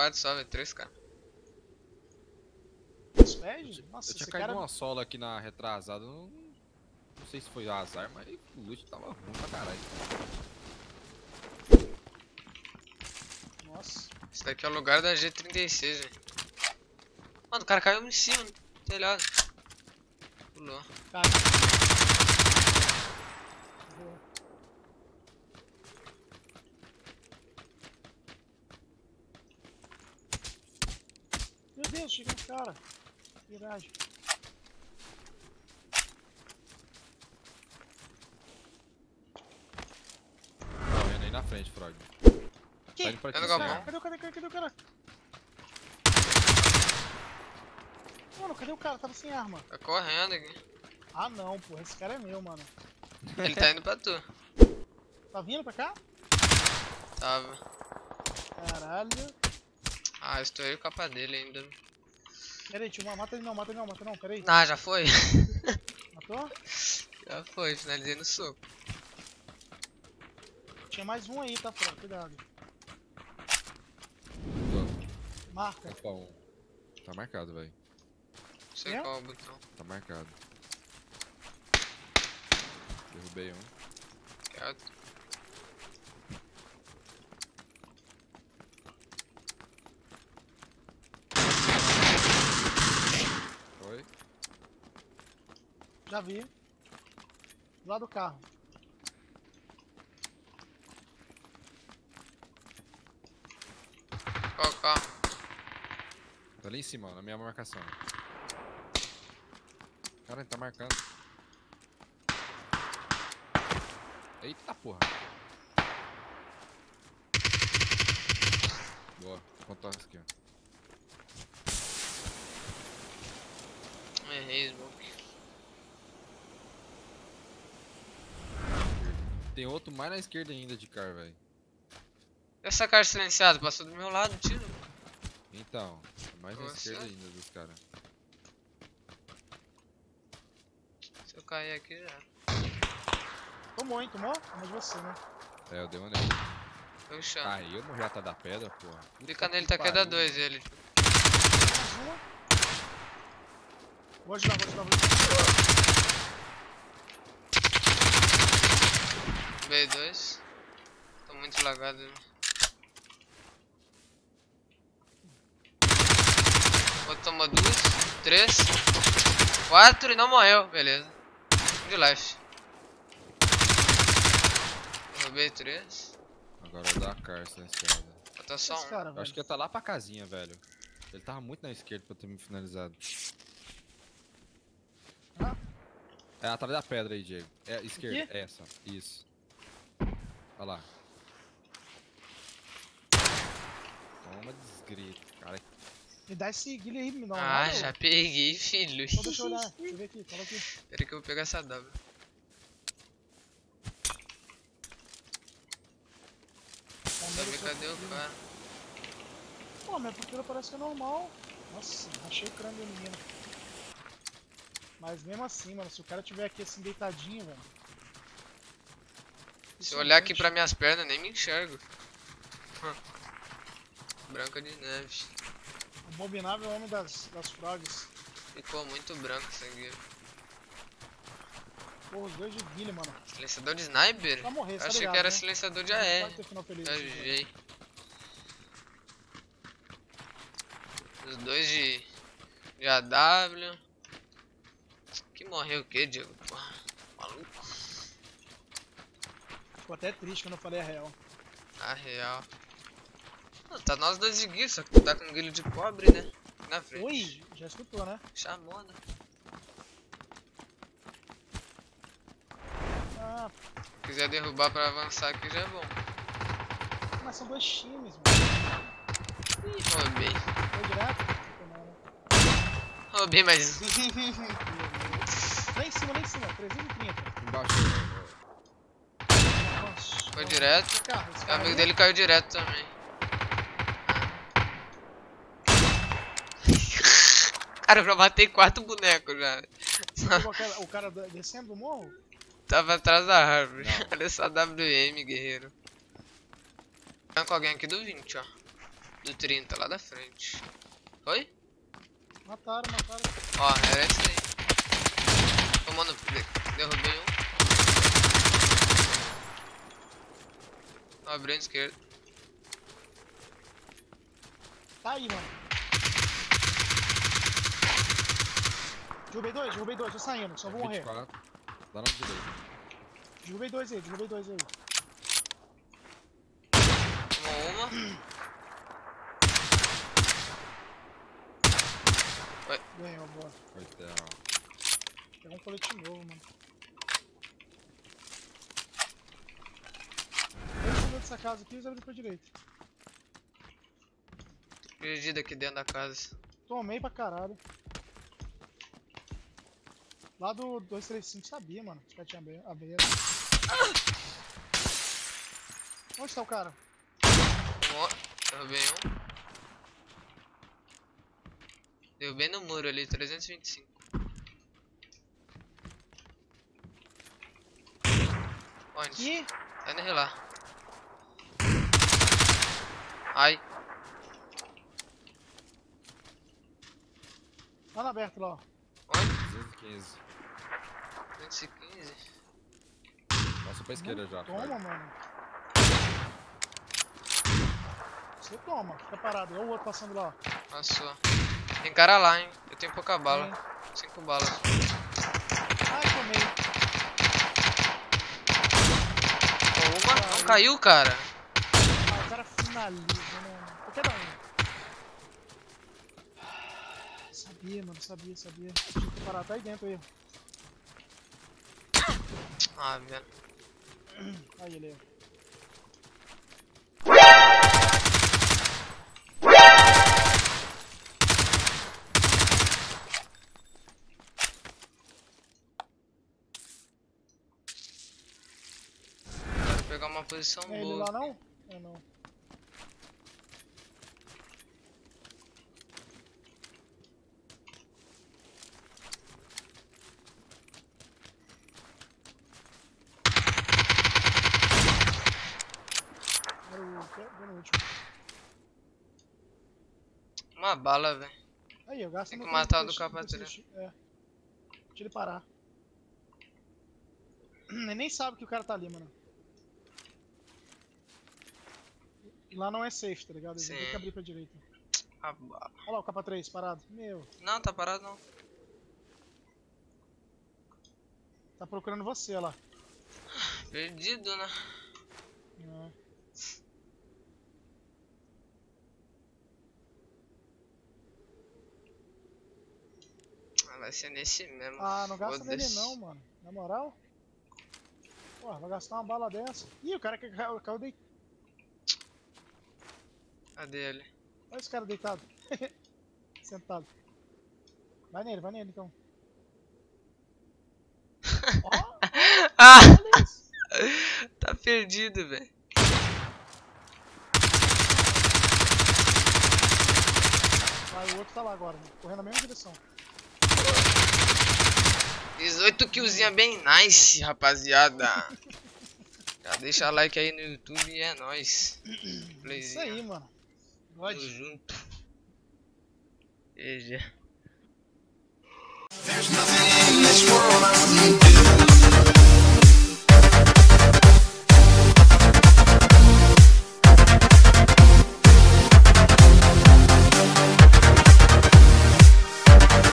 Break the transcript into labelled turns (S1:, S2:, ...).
S1: marcado só, velho. 3 caras.
S2: Pede? Nossa,
S3: Eu tinha
S2: esse
S3: caído
S2: cara...
S3: uma sola aqui na retrasada. Não sei se foi azar, mas o loot tava ruim pra caralho.
S2: Nossa.
S1: Esse daqui é o lugar da G36, velho. Mano, o cara caiu em cima do telhado. Pulou.
S2: Cara. Boa. Meu Deus, chega no cara. Verdade.
S3: Tá vendo aí na frente, Frog.
S2: Que?
S3: Tá indo pra
S1: Tá
S3: ti,
S1: no
S3: sim,
S1: galpão.
S3: ó.
S2: Cadê o cara? Mano, cadê o cara? Tava sem arma.
S1: Tá correndo aqui.
S2: Ah não, porra, esse cara é meu, mano.
S1: Ele tá indo pra tu.
S2: Tá vindo pra cá?
S1: Tava.
S2: Caralho.
S1: Ah, eu estourei o capa dele ainda.
S2: Pera aí, tio, mata ele não, pera aí.
S1: Ah, já foi?
S2: Matou?
S1: Já foi, finalizei no soco.
S2: Tinha mais um aí, tá fora, cuidado. Marca.
S3: Opa, um. Tá marcado, velho.
S1: Não sei
S2: É?
S1: qual é o botão.
S3: Tá marcado. Derrubei um.
S1: Quieto.
S3: Foi.
S2: Já vi. Do lado do carro.
S1: Qual carro?
S3: Tá ali em cima, ó, na minha marcação. Cara, ele tá marcando. Eita porra. Boa, vou contar isso aqui, ó.
S1: Errei, Smoke.
S3: Tem outro mais na esquerda ainda de car, velho.
S1: Essa cara silenciada passou do meu lado, tiro.
S3: Então, mais na
S1: Nossa.
S3: esquerda ainda dos caras.
S1: Se eu cair aqui já.
S2: Tomou, hein? Tomou? Mas você, né?
S3: É, eu dei uma nele.
S1: Eu chamo.
S3: Caiu no jata da pedra, porra. Puta
S1: Fica
S3: que
S1: nele, tá queda
S3: pariu.
S1: 2 ele.
S2: Mais uma. Vou ajudar.
S1: B2. Tô muito lagado. Né? Outro tomou 2, 3, 4 e não morreu. Beleza. De life. Derrubei 3.
S3: Agora eu dou a car silenciada.
S1: Falta só
S2: Esse
S1: um.
S2: cara,
S3: Eu
S2: velho.
S3: acho que ele tá lá pra casinha, velho. Ele tava muito na esquerda pra ter me finalizado.
S2: Ah.
S3: É atrás da pedra aí, Diego. É, esquerda,
S2: Aqui?
S3: essa. Isso. Olha lá. Toma desgrito, cara.
S2: Me dá esse guilha aí, me dá uma
S1: Ah,
S2: olhada,
S1: já
S2: ô.
S1: peguei, filho.
S2: Então deixa eu olhar. Deixa eu ver aqui, fala aqui.
S1: Pera que eu vou pegar essa W. Sabe cadê o cara?
S2: Pô, minha pupila parece que é normal. Nossa, achei o crânio do menino. Mas mesmo assim, mano, se o cara tiver aqui assim deitadinho, velho.
S1: Se eu olhar aqui pra minhas pernas, nem me enxergo. Branca de neve.
S2: O Abominável é o homem das frogs.
S1: Ficou muito branco isso aqui.
S2: Porra, os dois de guilha, mano.
S1: Silenciador de sniper?
S2: Pra morrer,
S1: Eu
S2: tá
S1: achei
S2: ligado,
S1: que era
S2: né?
S1: silenciador de
S2: Não
S1: AR.
S2: pode ter final feliz.
S1: Viajei. Os dois de AW. Que morreu o que, Diego? Porra, maluco.
S2: Ficou até triste quando eu falei a real.
S1: A real. Não, tá nós dois de guilho, só que tu tá com guilho de pobre, né? Na frente.
S2: Oi, já escutou, né?
S1: Chamou, né?
S2: Ah,
S1: Se quiser derrubar pra avançar aqui já é bom.
S2: mas são dois times, mano.
S1: Ih, roubei.
S2: Foi direto? Foi não, né?
S1: Roubei mais um.
S2: Lá em cima, 330.
S3: Embaixo.
S2: Nossa.
S1: Foi direto.
S2: Esse carro,
S1: O amigo dele caiu direto também. Cara, eu já matei 4 bonecos já.
S2: O cara descendo do morro?
S1: Tava atrás da árvore.
S3: Não.
S1: Olha essa WM, guerreiro. Tá com alguém aqui do 20, ó. Do 30 lá da frente. Foi?
S2: Mataram.
S1: Ó, era esse aí. Tomando. Derrubei um. Abrindo esquerda.
S2: Tá aí, mano. Derrubei dois, tô saindo, só vou morrer.
S3: 24. Dá na direita.
S2: Derrubei dois aí.
S1: Tomou uma.
S2: Ganhou, boa.
S3: Coitado.
S2: Pegou um colete novo, mano. 2 minutos dessa casa aqui e abriu pra direita.
S1: Perdido aqui dentro da casa.
S2: Tomei pra caralho. Lá do 235 sabia, mano. Os caras tinham abelha. Onde tá o cara?
S1: Derrubei um. Derrubei no muro ali, 325. Onde?
S2: Aqui?
S1: Sai nele lá. Ai.
S2: Lá na aberta, lá, ó.
S1: Onde?
S3: 215.
S1: 215.
S3: Passa pra esquerda já.
S2: Toma,
S3: Fred.
S2: mano. Você toma, fica parado. Olha o outro passando lá, ó.
S1: Passou. Tem cara lá, hein? Eu tenho pouca bala.
S2: Tem.
S1: 5 balas.
S2: Ai, tomei.
S1: Uma? Não caiu, cara.
S2: Ah, o cara finaliza, né? Qualquer um. Sabia, mano, sabia. Tinha que parar, tá aí dentro aí.
S1: Ah, velho.
S2: Aí ele.
S1: Quero pegar uma posição
S2: É ele
S1: boa.
S2: lá não? É não. Era o último.
S1: Uma bala, velho.
S2: Aí, eu gasto
S1: Tem que
S2: meu
S1: matar o do
S2: deixa-
S1: capa
S2: deixa-
S1: três.
S2: É. Deixa ele parar. Ele nem sabe que o cara tá ali, mano. E lá não é safe, tá ligado? Ele
S1: Sim.
S2: tem que abrir pra direita.
S1: A bala.
S2: Olha lá o capa 3 parado. Meu,
S1: Não, tá parado não.
S2: tá procurando você, olha lá.
S1: Perdido, né?
S2: É.
S1: Vai ser nesse mesmo.
S2: Ah, não gasta nele
S1: Foda-se.
S2: não, mano. Na moral? Porra, vai gastar uma bala dessa. Ih, o cara que caiu deitado.
S1: Cadê ele?
S2: Olha esse cara deitado. Sentado. Vai nele então. Ó,
S1: Ah!
S2: olha isso.
S1: Tá perdido, velho.
S2: Vai, o outro tá lá agora, né? Correndo na mesma direção.
S1: 18 killzinha bem nice, rapaziada. Já deixa like aí no YouTube e é nóis.
S2: Isso aí, mano.
S1: Tamo
S2: God.
S1: junto. GG.
S4: There's nothing in this world